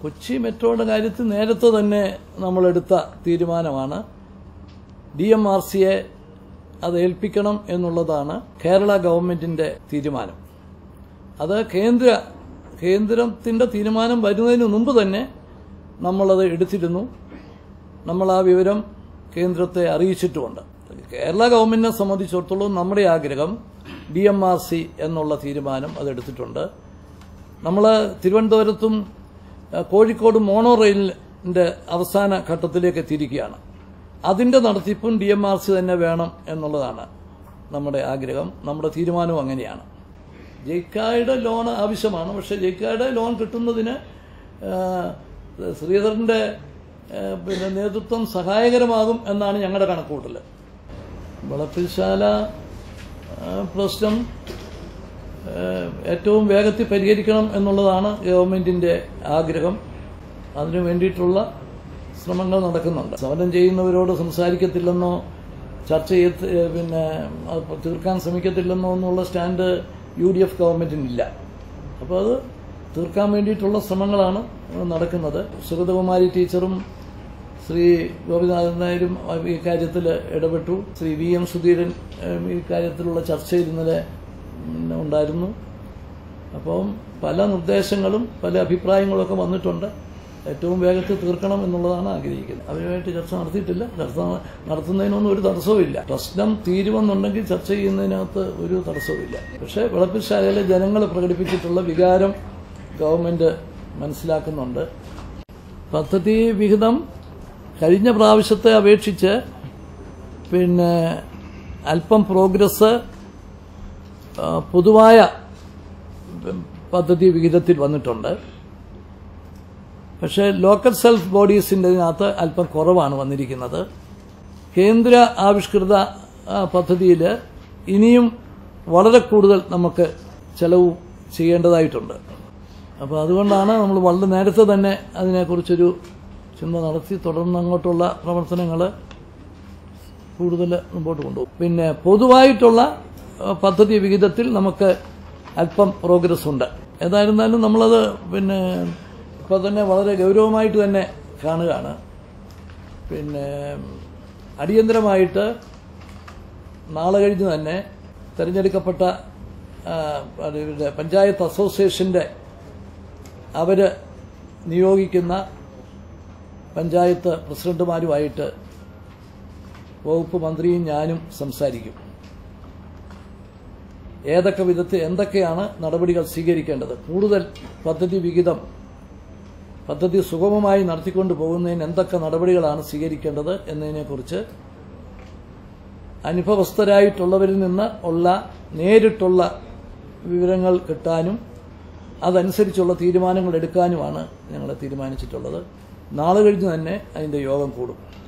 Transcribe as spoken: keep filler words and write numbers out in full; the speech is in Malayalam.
കൊച്ചി മെട്രോയുടെ കാര്യത്തിൽ നേരത്തെ തന്നെ നമ്മളെടുത്ത തീരുമാനമാണ്. ഡി എം ആർ സിയെ അത് ഏൽപ്പിക്കണം എന്നുള്ളതാണ് കേരള ഗവൺമെന്റിന്റെ തീരുമാനം. അത് കേന്ദ്ര കേന്ദ്രത്തിന്റെ തീരുമാനം വരുന്നതിന് മുമ്പ് തന്നെ നമ്മളത് എടുത്തിരുന്നു. നമ്മൾ ആ വിവരം കേന്ദ്രത്തെ അറിയിച്ചിട്ടുമുണ്ട്. കേരള ഗവൺമെന്റിനെ സംബന്ധിച്ചിടത്തോളം നമ്മുടെ ആഗ്രഹം ഡി എം ആർ സി എന്നുള്ള തീരുമാനം അതെടുത്തിട്ടുണ്ട്. നമ്മൾ തിരുവനന്തപുരത്തും കോഴിക്കോടും മോണോ റെയിലിന്റെ അവസാന ഘട്ടത്തിലേക്ക് എത്തിയിരിക്കുകയാണ്. അതിന്റെ നടത്തിപ്പും ഡി എം ആർ സി തന്നെ വേണം എന്നുള്ളതാണ് നമ്മുടെ ആഗ്രഹം. നമ്മുടെ തീരുമാനവും അങ്ങനെയാണ്. ജെയ്ക്കായുടെ ലോൺ ആവശ്യമാണ്. പക്ഷേ ജെയ്ക്കായുടെ ലോൺ കിട്ടുന്നതിന് ശ്രീധരന്റെ പിന്നെ നേതൃത്വം സഹായകരമാകും എന്നാണ് ഞങ്ങളുടെ കണക്കുകൂട്ടൽ. വളപ്പിൽശാല പ്രശ്നം ഏറ്റവും വേഗത്തിൽ പരിഹരിക്കണം എന്നുള്ളതാണ് ഗവൺമെന്റിന്റെ ആഗ്രഹം. അതിനു വേണ്ടിയിട്ടുള്ള ശ്രമങ്ങൾ നടക്കുന്നുണ്ട്. സമരം ചെയ്യുന്നവരോട് സംസാരിക്കത്തില്ലെന്നോ ചർച്ച ചെയ്ത് പിന്നെ തീർക്കാൻ ശ്രമിക്കത്തില്ലെന്നോ എന്നുള്ള സ്റ്റാൻഡ് യു ഡി എഫ് ഗവൺമെന്റിനില്ല. അപ്പോൾ അത് തീർക്കാൻ വേണ്ടിയിട്ടുള്ള ശ്രമങ്ങളാണ് നടക്കുന്നത്. സുഗതകുമാരി ടീച്ചറും ശ്രീ ഗോപിനാഥൻ നായരും ഈ കാര്യത്തിൽ ഇടപെട്ടു. ശ്രീ വി എം സുധീരൻ ഈ കാര്യത്തിലുള്ള ചർച്ചയിൽ ഇന്നലെ ഉണ്ടായിരുന്നു. അപ്പം പല നിർദ്ദേശങ്ങളും പല അഭിപ്രായങ്ങളൊക്കെ വന്നിട്ടുണ്ട്. ഏറ്റവും വേഗത്തിൽ തീർക്കണം എന്നുള്ളതാണ് ആഗ്രഹിക്കുന്നത്. അവരുമായിട്ട് ചർച്ച നടത്തിയിട്ടില്ല. ചർച്ച നടത്തുന്നതിനൊന്നും ഒരു തടസ്സവുമില്ല. പ്രശ്നം തീരുവെന്നുണ്ടെങ്കിൽ ചർച്ച ചെയ്യുന്നതിനകത്ത് ഒരു തടസ്സവുമില്ല. പക്ഷേ വളപ്പിൽശാലയിലെ ജനങ്ങൾ പ്രകടിപ്പിച്ചിട്ടുള്ള വികാരം ഗവൺമെന്റ് മനസ്സിലാക്കുന്നുണ്ട്. പദ്ധതി വിഹിതം കഴിഞ്ഞ പ്രാവശ്യത്തെ അപേക്ഷിച്ച് പിന്നെ അല്പം പ്രോഗ്രസ് പൊതുവായ പദ്ധതി വിഹിതത്തിൽ വന്നിട്ടുണ്ട്. പക്ഷേ ലോക്കൽ സെൽഫ് ബോഡീസിൻ്റെതിനകത്ത് അല്പം കുറവാണ് വന്നിരിക്കുന്നത്. കേന്ദ്ര ആവിഷ്കൃത പദ്ധതിയിൽ ഇനിയും വളരെ കൂടുതൽ നമുക്ക് ചെലവ് ചെയ്യേണ്ടതായിട്ടുണ്ട്. അപ്പോൾ അതുകൊണ്ടാണ് നമ്മൾ വളരെ നേരത്തെ തന്നെ അതിനെക്കുറിച്ചൊരു ചിന്ത നടത്തി തുടർന്ന് അങ്ങോട്ടുള്ള പ്രവർത്തനങ്ങൾ കൂടുതൽ മുമ്പോട്ട് കൊണ്ടുപോകും. പിന്നെ പൊതുവായിട്ടുള്ള പദ്ധതി വിഹിതത്തിൽ നമുക്ക് അല്പം പ്രോഗ്രസ് ഉണ്ട്. ഏതായിരുന്നാലും നമ്മളത് പിന്നെ ഇപ്പോൾ തന്നെ വളരെ ഗൗരവമായിട്ട് തന്നെ കാണുകയാണ്. പിന്നെ അടിയന്തരമായിട്ട് നാളെ കഴിഞ്ഞ് തന്നെ തിരഞ്ഞെടുക്കപ്പെട്ട പഞ്ചായത്ത് അസോസിയേഷന്റെ അവർ നിയോഗിക്കുന്ന പഞ്ചായത്ത് പ്രസിഡന്റുമാരുമായിട്ട് വകുപ്പ് മന്ത്രിയും ഞാനും സംസാരിക്കും. ഏതൊക്കെ വിധത്തിൽ എന്തൊക്കെയാണ് നടപടികൾ സ്വീകരിക്കേണ്ടത്, കൂടുതൽ പദ്ധതി വിഹിതം പദ്ധതി സുഗമമായി നടത്തിക്കൊണ്ടു പോകുന്നതിന് എന്തൊക്കെ നടപടികളാണ് സ്വീകരിക്കേണ്ടത് എന്നതിനെക്കുറിച്ച് അനുഭവസ്ഥരായിട്ടുള്ളവരിൽ നിന്ന് ഉള്ള നേരിട്ടുള്ള വിവരങ്ങൾ കിട്ടാനും അതനുസരിച്ചുള്ള തീരുമാനങ്ങൾ എടുക്കാനുമാണ് ഞങ്ങൾ തീരുമാനിച്ചിട്ടുള്ളത്. നാളെ കഴിഞ്ഞ് തന്നെ അതിന്റെ യോഗം കൂടും.